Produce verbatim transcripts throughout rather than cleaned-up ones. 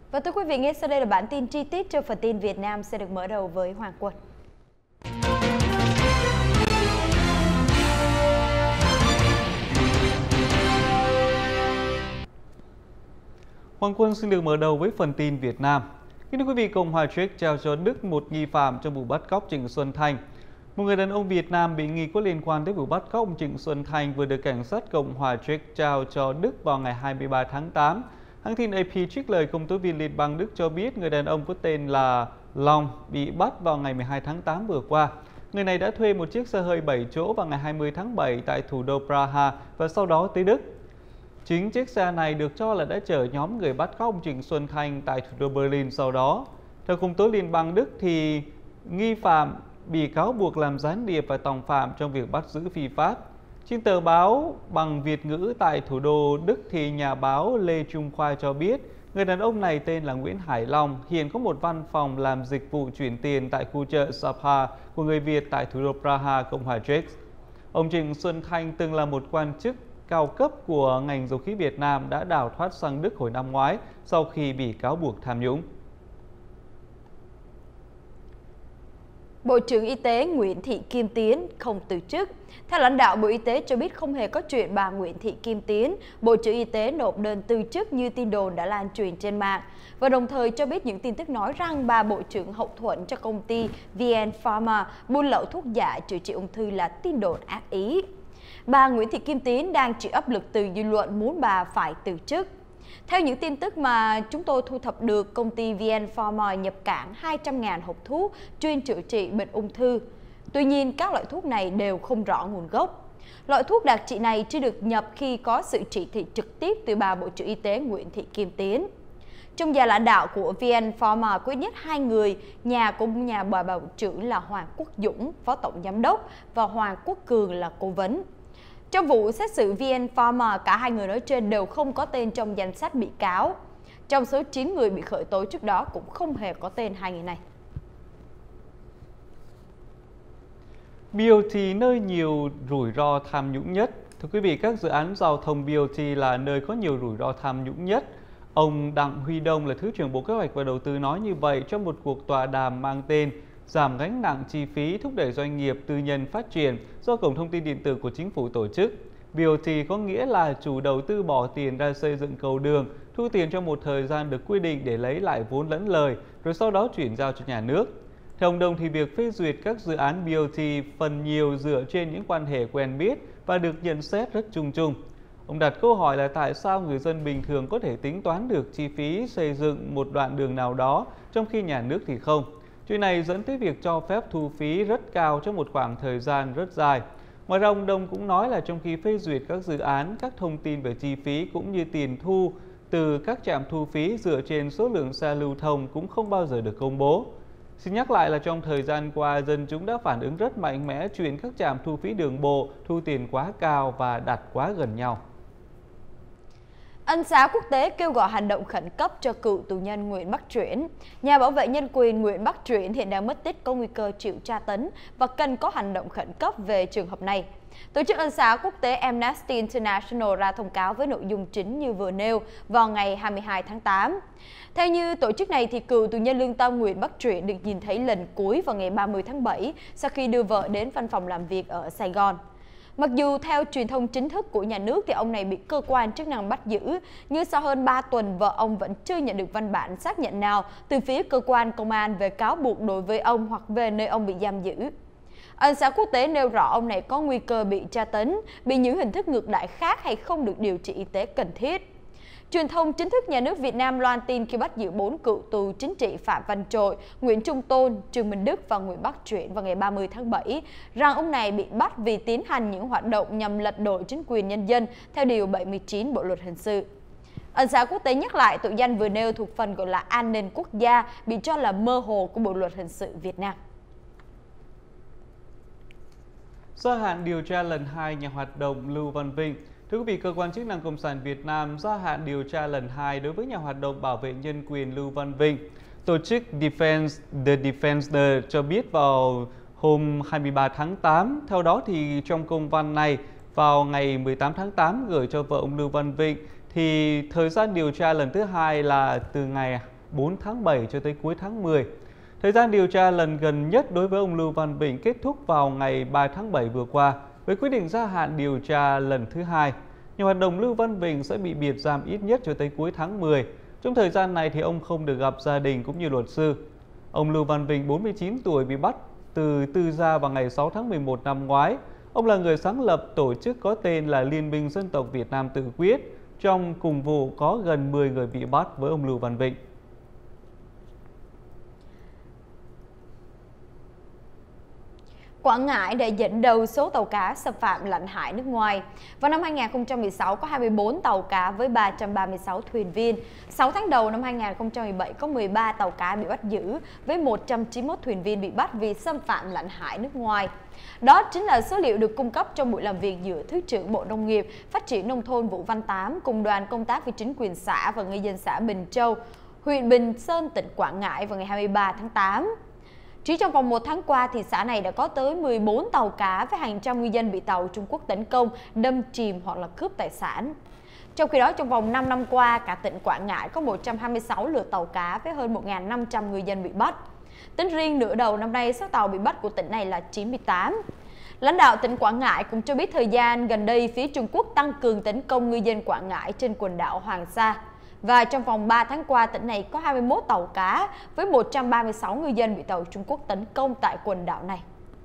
Và thưa quý vị, ngay sau đây là bản tin chi tiết cho phần tin Việt Nam sẽ được mở đầu với Hoàng Quân. Hoàng Quân xin được mở đầu với phần tin Việt Nam. Kính thưa quý vị, Cộng hòa Czech trao cho Đức một nghi phạm trong vụ bắt cóc Trịnh Xuân Thanh. Một người đàn ông Việt Nam bị nghi có liên quan đến vụ bắt cóc ông Trịnh Xuân Thanh vừa được cảnh sát Cộng hòa Czech trao cho Đức vào ngày hai mươi ba tháng tám. Hãng tin a pê trích lời công tố viên Liên bang Đức cho biết người đàn ông có tên là Long bị bắt vào ngày mười hai tháng tám vừa qua. Người này đã thuê một chiếc xe hơi bảy chỗ vào ngày hai mươi tháng bảy tại thủ đô Praha và sau đó tới Đức. Chính chiếc xe này được cho là đã chở nhóm người bắt cóc ông Trịnh Xuân Thanh tại thủ đô Berlin sau đó. Theo công tố Liên bang Đức thì nghi phạm bị cáo buộc làm gián điệp và tòng phạm trong việc bắt giữ phi pháp. Trên tờ báo bằng Việt ngữ tại thủ đô Đức thì nhà báo Lê Trung Khoa cho biết người đàn ông này tên là Nguyễn Hải Long, hiện có một văn phòng làm dịch vụ chuyển tiền tại khu chợ Sapa của người Việt tại thủ đô Praha, Cộng hòa Czech. Ông Trịnh Xuân Thanh từng là một quan chức cao cấp của ngành dầu khí Việt Nam đã đào thoát sang Đức hồi năm ngoái sau khi bị cáo buộc tham nhũng. Bộ trưởng Y tế Nguyễn Thị Kim Tiến không từ chức. Theo lãnh đạo Bộ Y tế cho biết không hề có chuyện bà Nguyễn Thị Kim Tiến, Bộ trưởng Y tế nộp đơn từ chức như tin đồn đã lan truyền trên mạng. Và đồng thời cho biết những tin tức nói rằng bà Bộ trưởng hậu thuẫn cho công ty vê en Pharma buôn lậu thuốc giả chữa trị ung thư là tin đồn ác ý. Bà Nguyễn Thị Kim Tiến đang chịu áp lực từ dư luận muốn bà phải từ chức. Theo những tin tức mà chúng tôi thu thập được, công ty vê en Pharma nhập cảng hai trăm nghìn hộp thuốc chuyên chữa trị bệnh ung thư. Tuy nhiên, các loại thuốc này đều không rõ nguồn gốc. Loại thuốc đặc trị này chưa được nhập khi có sự chỉ thị trực tiếp từ bà Bộ trưởng Y tế Nguyễn Thị Kim Tiến. Trong gia lãnh đạo của vê en Pharma có ít nhất hai người, nhà của nhà bà Bộ trưởng là Hoàng Quốc Dũng, Phó Tổng Giám đốc, và Hoàng Quốc Cường là cố vấn. Trong vụ xét xử vê en Pharma, cả hai người nói trên đều không có tên trong danh sách bị cáo. Trong số chín người bị khởi tố trước đó cũng không hề có tên hai người này. bê o tê nơi nhiều rủi ro tham nhũng nhất. Thưa quý vị, các dự án giao thông bê o tê là nơi có nhiều rủi ro tham nhũng nhất. Ông Đặng Huy Đông là Thứ trưởng Bộ Kế hoạch và Đầu tư nói như vậy trong một cuộc tọa đàm mang tên Giảm gánh nặng chi phí thúc đẩy doanh nghiệp tư nhân phát triển do Cổng Thông tin Điện tử của Chính phủ tổ chức. bê o tê có nghĩa là chủ đầu tư bỏ tiền ra xây dựng cầu đường, thu tiền trong một thời gian được quy định để lấy lại vốn lẫn lời, rồi sau đó chuyển giao cho nhà nước. Theo ông Đông thì việc phê duyệt các dự án bê o tê phần nhiều dựa trên những quan hệ quen biết và được nhận xét rất chung chung. Ông đặt câu hỏi là tại sao người dân bình thường có thể tính toán được chi phí xây dựng một đoạn đường nào đó, trong khi nhà nước thì không. Chuyện này dẫn tới việc cho phép thu phí rất cao trong một khoảng thời gian rất dài. Ngoài ra, ông Đông cũng nói là trong khi phê duyệt các dự án, các thông tin về chi phí cũng như tiền thu từ các trạm thu phí dựa trên số lượng xe lưu thông cũng không bao giờ được công bố. Xin nhắc lại là trong thời gian qua, dân chúng đã phản ứng rất mạnh mẽ chuyện các trạm thu phí đường bộ thu tiền quá cao và đặt quá gần nhau. Ân xá quốc tế kêu gọi hành động khẩn cấp cho cựu tù nhân Nguyễn Bắc Truyển. Nhà bảo vệ nhân quyền Nguyễn Bắc Truyển hiện đang mất tích, có nguy cơ chịu tra tấn và cần có hành động khẩn cấp về trường hợp này. Tổ chức ân xá quốc tế Amnesty International ra thông cáo với nội dung chính như vừa nêu vào ngày hai mươi hai tháng tám. Theo như tổ chức này, thì cựu tù nhân lương tâm Nguyễn Bắc Truyển được nhìn thấy lần cuối vào ngày ba mươi tháng bảy sau khi đưa vợ đến văn phòng làm việc ở Sài Gòn. Mặc dù theo truyền thông chính thức của nhà nước thì ông này bị cơ quan chức năng bắt giữ, nhưng sau hơn ba tuần vợ ông vẫn chưa nhận được văn bản xác nhận nào từ phía cơ quan công an về cáo buộc đối với ông hoặc về nơi ông bị giam giữ. Ân xá quốc tế nêu rõ ông này có nguy cơ bị tra tấn, bị những hình thức ngược đãi khác hay không được điều trị y tế cần thiết. Truyền thông chính thức nhà nước Việt Nam loan tin khi bắt giữ bốn cựu tù chính trị Phạm Văn Trội, Nguyễn Trung Tôn, Trương Minh Đức và Nguyễn Bắc Truyển vào ngày ba mươi tháng bảy, rằng ông này bị bắt vì tiến hành những hoạt động nhằm lật đổ chính quyền nhân dân theo Điều bảy mươi chín Bộ Luật Hình sự. Ân xá quốc tế nhắc lại tội danh vừa nêu thuộc phần gọi là an ninh quốc gia, bị cho là mơ hồ của Bộ Luật Hình sự Việt Nam. Gia hạn điều tra lần hai nhà hoạt động Lưu Văn Vinh. Thưa quý vị, cơ quan chức năng Cộng sản Việt Nam gia hạn điều tra lần hai đối với nhà hoạt động bảo vệ nhân quyền Lưu Văn Vinh. Tổ chức Defense the Defender cho biết vào hôm hai mươi ba tháng tám. Theo đó thì trong công văn này vào ngày mười tám tháng tám gửi cho vợ ông Lưu Văn Vinh thì thời gian điều tra lần thứ hai là từ ngày bốn tháng bảy cho tới cuối tháng mười. Thời gian điều tra lần gần nhất đối với ông Lưu Văn Vịnh kết thúc vào ngày ba tháng bảy vừa qua với quyết định gia hạn điều tra lần thứ hai. Nhà hoạt động Lưu Văn Vịnh sẽ bị biệt giam ít nhất cho tới cuối tháng mười. Trong thời gian này thì ông không được gặp gia đình cũng như luật sư. Ông Lưu Văn Vịnh, bốn mươi chín tuổi, bị bắt từ Tư Gia vào ngày sáu tháng mười một năm ngoái. Ông là người sáng lập tổ chức có tên là Liên minh Dân tộc Việt Nam Tự quyết. Trong cùng vụ có gần mười người bị bắt với ông Lưu Văn Vịnh. Quảng Ngãi đã dẫn đầu số tàu cá xâm phạm lãnh hải nước ngoài. Vào năm hai nghìn không trăm mười sáu có hai mươi bốn tàu cá với ba trăm ba mươi sáu thuyền viên. sáu tháng đầu năm hai nghìn không trăm mười bảy có mười ba tàu cá bị bắt giữ với một trăm chín mươi mốt thuyền viên bị bắt vì xâm phạm lãnh hải nước ngoài. Đó chính là số liệu được cung cấp trong buổi làm việc giữa Thứ trưởng Bộ Nông nghiệp, Phát triển Nông thôn Vũ Văn Tám cùng đoàn công tác với chính quyền xã và ngư dân xã Bình Châu, huyện Bình Sơn, tỉnh Quảng Ngãi vào ngày hai mươi ba tháng tám. Chỉ trong vòng một tháng qua, thì xã này đã có tới mười bốn tàu cá với hàng trăm ngư dân bị tàu Trung Quốc tấn công, đâm chìm hoặc là cướp tài sản. Trong khi đó, trong vòng năm năm qua, cả tỉnh Quảng Ngãi có một trăm hai mươi sáu lượt tàu cá với hơn một nghìn năm trăm ngư dân bị bắt. Tính riêng nửa đầu năm nay, số tàu bị bắt của tỉnh này là chín mươi tám. Lãnh đạo tỉnh Quảng Ngãi cũng cho biết thời gian gần đây, phía Trung Quốc tăng cường tấn công ngư dân Quảng Ngãi trên quần đảo Hoàng Sa. Và trong vòng ba tháng qua, tỉnh này có hai mươi mốt tàu cá với một trăm ba mươi sáu ngư dân bị tàu Trung Quốc tấn công tại quần đảo này.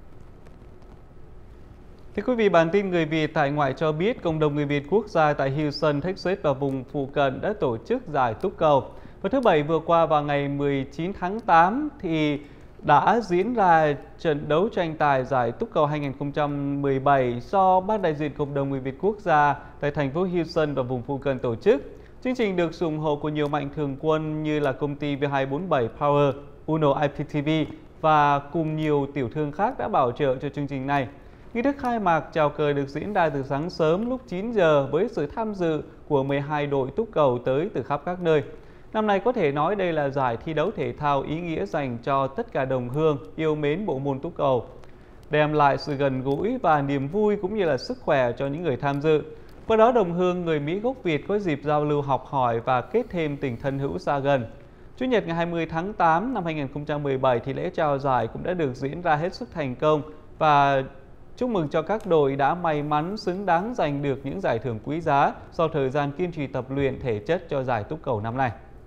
Thưa quý vị, bản tin Người Việt tại ngoại cho biết cộng đồng người Việt quốc gia tại Houston, Texas và vùng phụ cận đã tổ chức giải túc cầu. Vào thứ Bảy vừa qua, vào ngày mười chín tháng tám thì đã diễn ra trận đấu tranh tài giải túc cầu hai nghìn không trăm mười bảy do Ban đại diện cộng đồng người Việt quốc gia tại thành phố Houston và vùng phụ cận tổ chức. Chương trình được sự ủng hộ của nhiều mạnh thường quân như là công ty V hai bốn bảy Power, Uno i pê tê vê và cùng nhiều tiểu thương khác đã bảo trợ cho chương trình này. Nghi thức khai mạc chào cờ được diễn ra từ sáng sớm lúc chín giờ với sự tham dự của mười hai đội túc cầu tới từ khắp các nơi. Năm nay có thể nói đây là giải thi đấu thể thao ý nghĩa dành cho tất cả đồng hương yêu mến bộ môn túc cầu, đem lại sự gần gũi và niềm vui cũng như là sức khỏe cho những người tham dự. Qua đó, đồng hương người Mỹ gốc Việt có dịp giao lưu học hỏi và kết thêm tình thân hữu xa gần. Chủ nhật ngày hai mươi tháng tám năm hai nghìn không trăm mười bảy thì lễ trao giải cũng đã được diễn ra hết sức thành công và chúc mừng cho các đội đã may mắn xứng đáng giành được những giải thưởng quý giá sau thời gian kiên trì tập luyện thể chất cho giải túc cầu năm nay.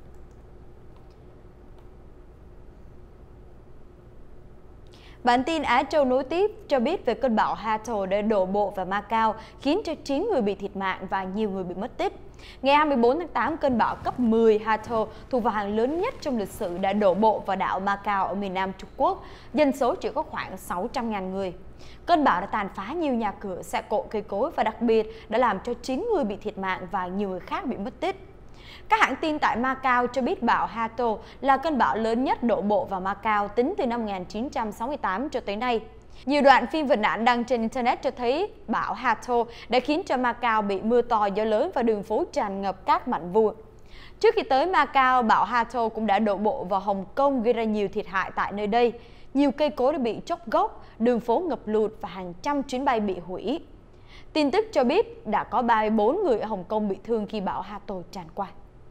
Bản tin Á Châu nối tiếp cho biết về cơn bão Hato đã đổ bộ vào Macau, khiến cho chín người bị thiệt mạng và nhiều người bị mất tích. Ngày hai mươi bốn tháng tám, cơn bão cấp mười Hato, thuộc vào hàng lớn nhất trong lịch sử, đã đổ bộ vào đảo Macau ở miền Nam Trung Quốc, dân số chỉ có khoảng sáu trăm nghìn người. Cơn bão đã tàn phá nhiều nhà cửa, xe cộ, cây cối và đặc biệt đã làm cho chín người bị thiệt mạng và nhiều người khác bị mất tích. Các hãng tin tại Macau cho biết bão Hato là cơn bão lớn nhất đổ bộ vào Macau tính từ năm một nghìn chín trăm sáu mươi tám cho tới nay. Nhiều đoạn phim hình ảnh đăng trên Internet cho thấy bão Hato đã khiến cho Macau bị mưa to, gió lớn và đường phố tràn ngập các mảnh vụn. Trước khi tới Macau, bão Hato cũng đã đổ bộ vào Hồng Kông, gây ra nhiều thiệt hại tại nơi đây. Nhiều cây cối đã bị chóc gốc, đường phố ngập lụt và hàng trăm chuyến bay bị hủy. Tin tức cho biết đã có ba mươi bốn người ở Hồng Kông bị thương khi bão Hato tràn qua.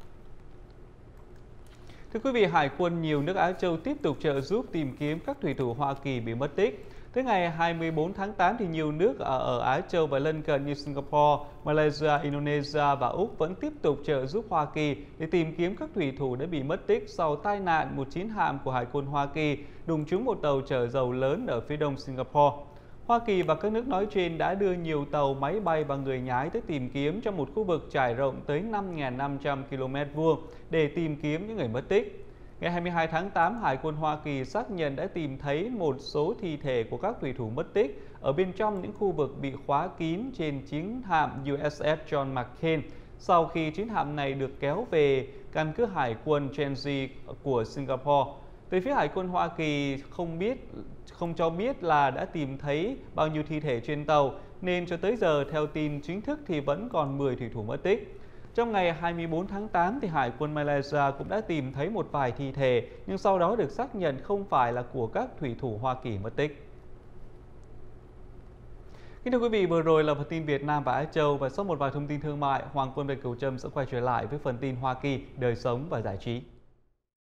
Thưa quý vị, Hải quân nhiều nước Á Châu tiếp tục trợ giúp tìm kiếm các thủy thủ Hoa Kỳ bị mất tích. Tới ngày hai mươi bốn tháng tám thì nhiều nước ở, ở Á Châu và lân cận như Singapore, Malaysia, Indonesia và Úc vẫn tiếp tục trợ giúp Hoa Kỳ để tìm kiếm các thủy thủ đã bị mất tích sau tai nạn một chiến hạm của Hải quân Hoa Kỳ đụng trúng một tàu chở dầu lớn ở phía đông Singapore. Hoa Kỳ và các nước nói trên đã đưa nhiều tàu, máy bay và người nhái tới tìm kiếm trong một khu vực trải rộng tới năm nghìn năm trăm ki lô mét vuông để tìm kiếm những người mất tích. Ngày hai mươi hai tháng tám, Hải quân Hoa Kỳ xác nhận đã tìm thấy một số thi thể của các thủy thủ mất tích ở bên trong những khu vực bị khóa kín trên chiến hạm u ét ét John McCain sau khi chiến hạm này được kéo về căn cứ hải quân Chenji của Singapore. Về phía Hải quân Hoa Kỳ không biết không cho biết là đã tìm thấy bao nhiêu thi thể trên tàu, nên cho tới giờ theo tin chính thức thì vẫn còn mười thủy thủ mất tích. Trong ngày hai mươi bốn tháng tám thì Hải quân Malaysia cũng đã tìm thấy một vài thi thể, nhưng sau đó được xác nhận không phải là của các thủy thủ Hoa Kỳ mất tích. Kính thưa quý vị, vừa rồi là phần tin Việt Nam và Á Châu, và sau một vài thông tin thương mại, Hoàng Quân và Cửu Trâm sẽ quay trở lại với phần tin Hoa Kỳ, đời sống và giải trí.